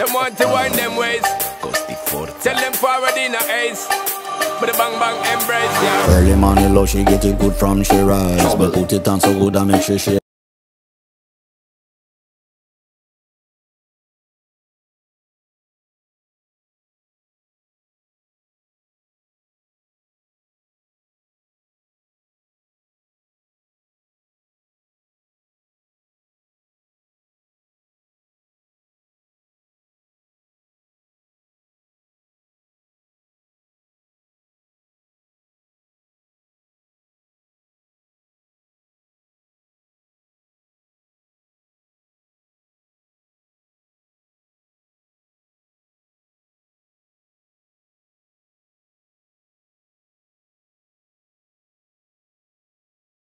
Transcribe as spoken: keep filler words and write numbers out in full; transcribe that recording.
them want to wind them ways. Tell them forward in a ace. But the bang bang embrace, yeah. Early morning love, she get it good from she rise. But put it on so good I make sure she